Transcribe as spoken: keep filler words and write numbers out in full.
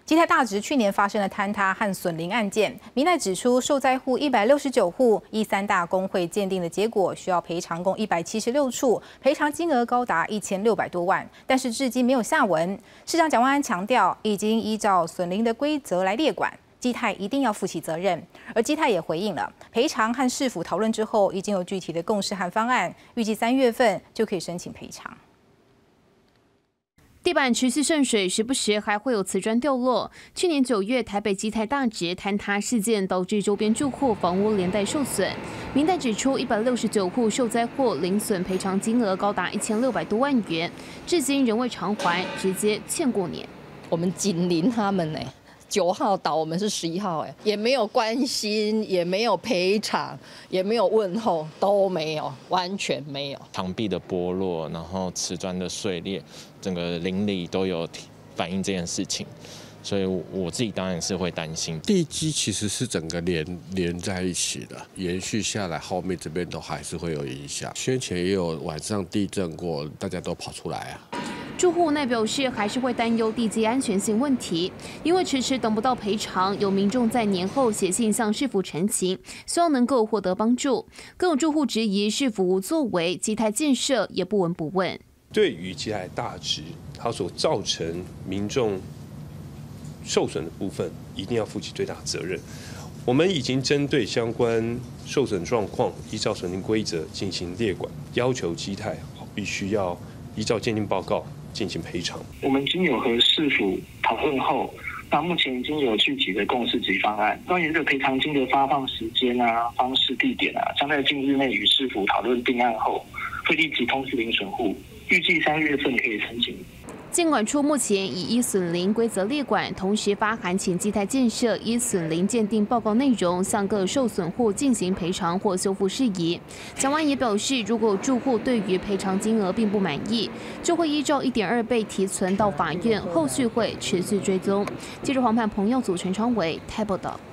基泰大直去年发生了坍塌和损林案件，民代指出，受灾户一百六十九户，依三大工会鉴定的结果，需要赔偿共一百七十六处，赔偿金额高达一千六百多万，但是至今没有下文。市长蒋万安强调，已经依照损林的规则来列管。 基泰一定要负起责任，而基泰也回应了赔偿和市府讨论之后，已经有具体的共识和方案，预计三月份就可以申请赔偿。 地板持续渗水，时不时还会有瓷砖掉落。去年九月，台北基泰大直坍塌事件导致周边住户房屋连带受损。民代指出，一百六十九户受灾户零损赔偿金额高达一千六百多万元，至今仍未偿还，直接欠过年。 我们紧邻他们呢。 九号岛，我们是十一号，哎，也没有关心，也没有赔偿，也没有问候，都没有，完全没有。 墙壁的剥落，然后瓷砖的碎裂，整个邻里都有反映这件事情，所以我自己当然是会担心。 地基其实是整个连连在一起的，延续下来，后面这边都还是会有影响。先前也有晚上地震过，大家都跑出来啊。 住户内表示，还是会担忧地基安全性问题，因为迟迟等不到赔偿，有民众在年后写信向市府陈情，希望能够获得帮助。更有住户质疑市府无作为，基泰建设也不闻不问。 对于基泰大直它所造成民众受损的部分，一定要负起最大责任。我们已经针对相关受损状况，依照损林规则进行列管，要求基泰必须要依照鉴定报告。 进行赔偿。 我们经有和市府讨论后，那目前已经有具体的共识及方案。关于这赔偿金的发放时间啊、方式、地点啊，将在近日内与市府讨论定案后，会立即通知零损户，预计三月份可以申请。 建管处目前以依损林规则列管，同时发函请基泰建设依损林鉴定报告内容，向各受损户进行赔偿或修复事宜。蒋万安也表示，如果住户对于赔偿金额并不满意，就会依照一点二倍提存到法院，后续会持续追踪。记者黄盼鹏、耀祖、陈昌伟台报道。